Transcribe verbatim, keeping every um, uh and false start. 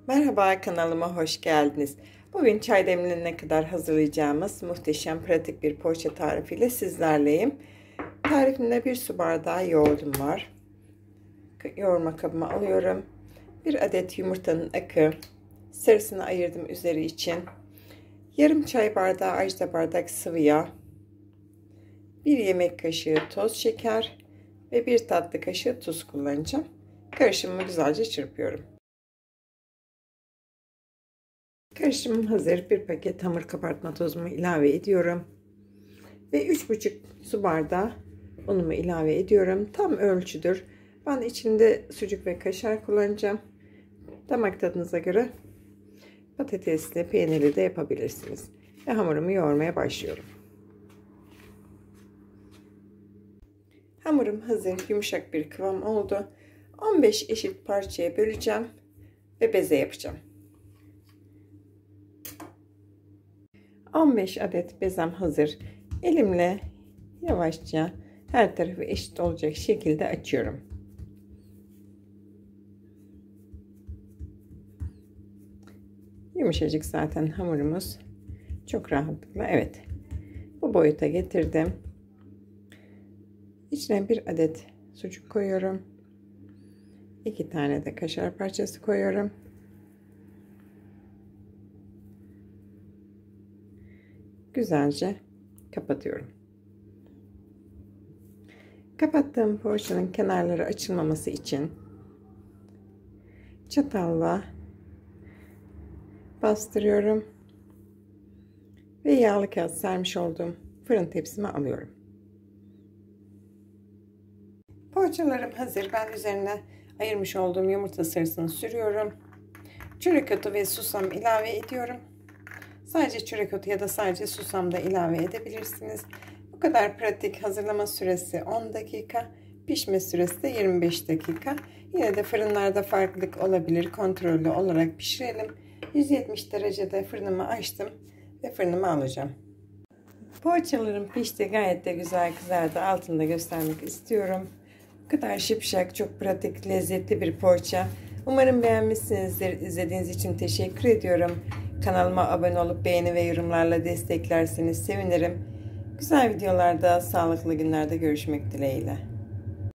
Merhaba, kanalıma hoş geldiniz. Bugün çay demlenene kadar hazırlayacağımız muhteşem pratik bir poğaça tarifiyle sizlerleyim. Tarifimde bir su bardağı yoğurdum var. Yoğurma kabıma alıyorum. Bir adet yumurtanın akı, sarısını ayırdım üzeri için. Yarım çay bardağı ajda bardak sıvı yağ, bir yemek kaşığı toz şeker ve bir tatlı kaşığı tuz kullanacağım. Karışımımı güzelce çırpıyorum. Karışımım hazır. Bir paket hamur kabartma tozumu ilave ediyorum. Ve üç buçuk su bardağı unumu ilave ediyorum. Tam ölçüdür. Ben içinde sucuk ve kaşar kullanacağım. Damak tadınıza göre patatesli, peynirli de yapabilirsiniz. Ve hamurumu yoğurmaya başlıyorum. Hamurum hazır. Yumuşak bir kıvam oldu. on beş eşit parçaya böleceğim. Ve beze yapacağım. on beş adet bezem hazır. Elimle yavaşça her tarafı eşit olacak şekilde açıyorum. Yumuşacık zaten hamurumuz. Çok rahatlıkla, evet, bu boyuta getirdim. İçine bir adet sucuk koyuyorum. iki tane de kaşar parçası koyuyorum. Güzelce kapatıyorum. Kapattığım poğaçanın kenarları açılmaması için çatalla bastırıyorum ve yağlı kağıt sermiş olduğum fırın tepsime alıyorum. Poğaçalarım hazır. Ben üzerine ayırmış olduğum yumurta sarısını sürüyorum. Çörek otu ve susam ilave ediyorum. Sadece çörek otu ya da sadece susam da ilave edebilirsiniz. Bu kadar pratik. Hazırlama süresi on dakika. Pişme süresi de yirmi beş dakika. Yine de fırınlarda farklılık olabilir. Kontrollü olarak pişirelim. yüz yetmiş derecede fırınımı açtım ve fırınıma alacağım. Poğaçalarım pişti. Gayet de güzel kızardı. Altını göstermek istiyorum. Bu kadar şıpşak, çok pratik, lezzetli bir poğaça. Umarım beğenmişsinizdir. İzlediğiniz için teşekkür ediyorum. Kanalıma abone olup beğeni ve yorumlarla desteklerseniz sevinirim. Güzel videolarda, sağlıklı günlerde görüşmek dileğiyle.